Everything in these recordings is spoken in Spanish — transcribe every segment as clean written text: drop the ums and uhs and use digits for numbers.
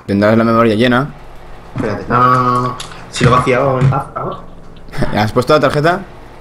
Tendrás la memoria llena. Espérate, no. Si lo he vaciado en paz, vamos. ¿Has puesto la tarjeta?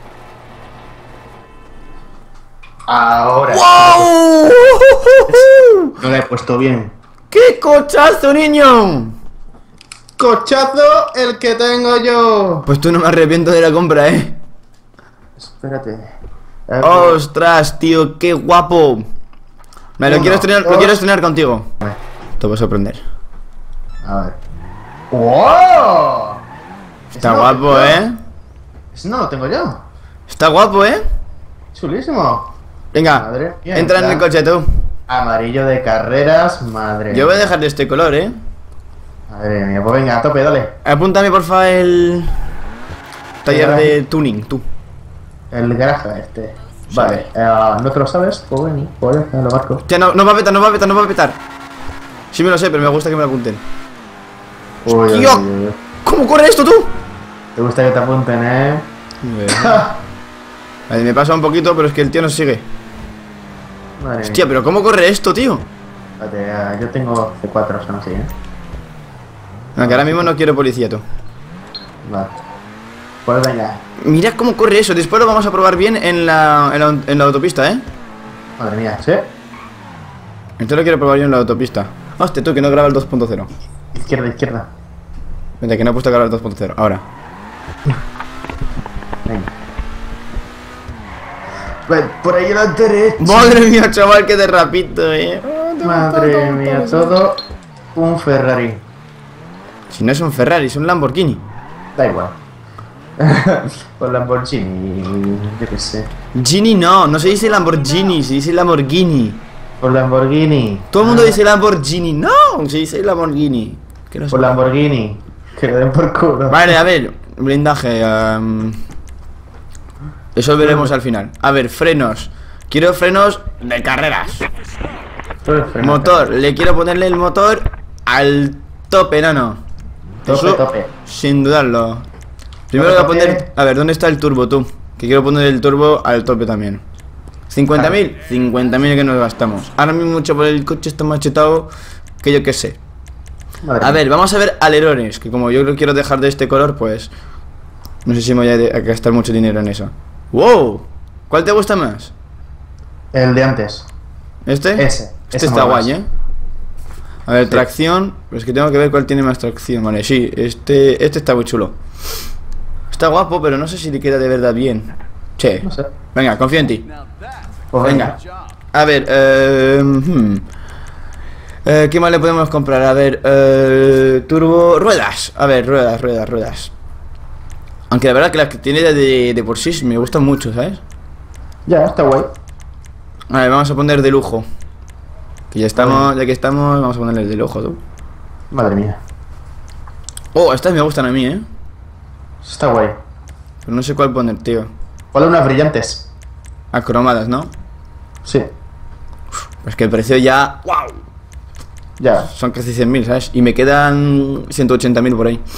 Ahora. ¡Wow! No la he puesto bien. ¡Qué cochazo, niño! ¡Cochazo el que tengo yo! Pues tú no me arrepiento de la compra, Espérate. ¡Ostras, tío! ¡Qué guapo! Lo quiero estrenar contigo. Te voy a sorprender. A ver. ¡Wow! Está guapo, Eso no lo tengo yo. Está guapo, Chulísimo. Venga, Madre mía, entra en el coche tú. Amarillo de carreras, madre Yo voy a mía. dejar de este color, Madre mía, pues venga, a tope, dale. Apúntame, porfa, el taller de tuning, tú. El garaje este. Vale, ¿no te lo sabes? Pues vení, pues lo marco. Hostia, no va a petar, no va a petar. Sí me lo sé, pero me gusta que me lo apunten. Uy, ¡Tío! ¿Cómo corre esto, tú? Te gusta que te apunten, Vale, me pasa un poquito, pero es que el tío nos sigue. Madre Hostia, pero ¿cómo corre esto, tío? Espérate, yo tengo C4, son así, Aunque ahora mismo no quiero policía, tú. Vale. Pues venga. Mira cómo corre eso. Después lo vamos a probar bien en la autopista, Madre mía, ¿sí? Esto lo quiero probar yo en la autopista. Hostia, tú, que no graba el 2.0. Izquierda, izquierda. Vente, que no he puesto a grabar el 2.0. Ahora. Venga. Pues por ahí a la derecha. Madre mía, chaval, qué derrapito, Madre mía, todo un Ferrari. Si no es un Ferrari, es un Lamborghini. Da igual. Por Lamborghini, yo qué sé. Gini no se dice Lamborghini, se dice Lamborghini. Por Lamborghini. Todo el mundo dice Lamborghini. No, se dice Lamborghini. Que no sé. Por Lamborghini. Que le den por culo. Vale, a ver, blindaje. Eso veremos al final. A ver, frenos. Quiero frenos de carreras. Motor, le quiero ponerle el motor al tope, nano. Tope, Eso, tope. sin dudarlo. Primero voy a poner... A ver, ¿dónde está el turbo, tú? Que quiero poner el turbo al tope también. 50.000, 50.000 que nos gastamos. Ahora mismo mucho por el coche está machetado que yo qué sé. Madre A mía. ver, vamos a ver alerones. Que como yo lo quiero dejar de este color, pues no sé si me voy a gastar mucho dinero en eso. ¡Wow! ¿Cuál te gusta más? El de antes. ¿Este? Ese Este está mola guay, más. A ver, Sí. tracción. Pues que tengo que ver cuál tiene más tracción. Vale, sí, este está muy chulo. Está guapo, pero no sé si le queda de verdad bien. Che. No sé. Venga, confío en ti. Pues Venga. A ver, ¿qué más le podemos comprar? A ver, turbo, ruedas. A ver, ruedas. Aunque la verdad que las que tiene de por sí me gustan mucho, ¿sabes? Ya, está guay. A ver, vamos a poner de lujo. Que ya estamos, ya que estamos, vamos a ponerle de lujo, tú. Madre mía. Oh, estas me gustan a mí, Está guay. Pero no sé cuál poner, tío. Ponle unas brillantes. Acromadas, ¿no? Sí. Pues que el precio ya... ¡Wow! Ya. Son casi 100.000, ¿sabes? Y me quedan 180.000 por ahí.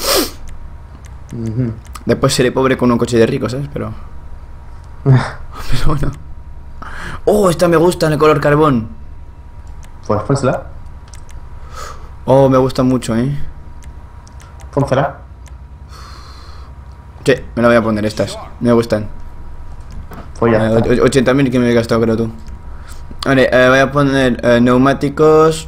Después seré pobre con un coche de rico, ¿sabes? Pero bueno. Oh, esta me gusta en el color carbón. Pues pónsela. Oh, me gusta mucho, Pónsela. Sí, me la voy a poner estas. Me gustan. Pues ya está. 80.000 que me he gastado, creo tú. Vale, voy a poner neumáticos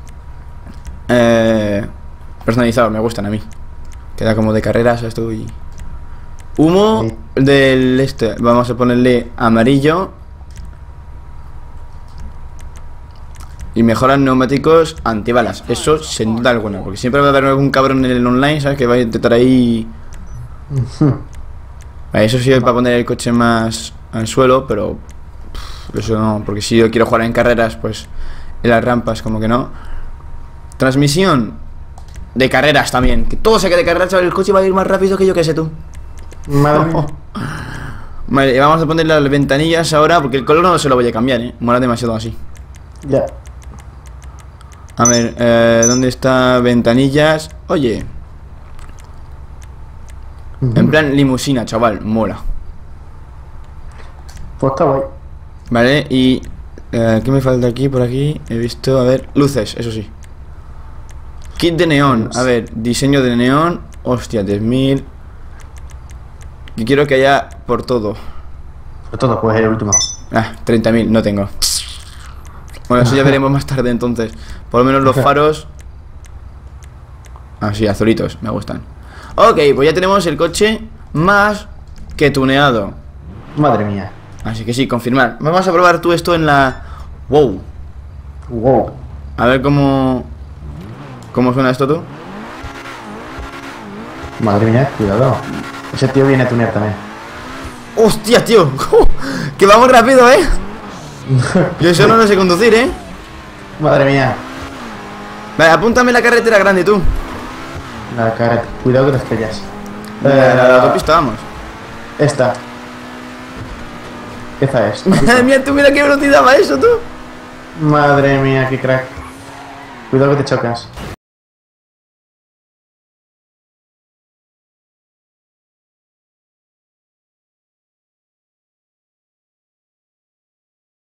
personalizados, me gustan a mí. Queda como de carreras esto y... Humo Sí. del este. Vamos a ponerle amarillo. Y mejoran neumáticos antibalas. Eso sin duda alguna. Porque siempre va a haber algún cabrón en el online, ¿sabes? Que va a intentar ahí... Vale, eso sí, para poner el coche más al suelo, pero... Eso no, porque si yo quiero jugar en carreras, pues... En las rampas como que no. Transmisión de carreras también. Que todo se quede de carreras, chaval. El coche va a ir más rápido que yo, que sé tú. Madre mía. Vale, vamos a poner las ventanillas ahora, porque el color no se lo voy a cambiar, mola demasiado así. Ya. A ver, ¿dónde está ventanillas? Oye, en plan limusina, chaval, mola. Pues está guay. Vale, y... ¿qué me falta aquí, por aquí? He visto, a ver, luces, eso sí. Kit de neón. A ver, diseño de neón. Hostia, 10.000. Y quiero que haya por todo. Por todo, pues el último. 30.000, no tengo. Bueno, eso ya veremos más tarde entonces. Por lo menos los faros. Sí, azulitos, me gustan. Ok, pues ya tenemos el coche más que tuneado. Madre mía. Así que sí, confirmar. Vamos a probar tú esto en la... Wow. Wow. A ver cómo suena esto tú. Madre mía, cuidado. Ese tío viene a tunear también. ¡Hostia, tío! ¡Que vamos rápido, Yo eso no lo sé conducir, Madre mía. Vale, apúntame la carretera grande, tú. La cara, cuidado que te estrellas. La autopista, vamos. Esta. Esa es. Madre mía, tú mira qué velocidad va eso, tú. Madre mía, qué crack. Cuidado que te chocas.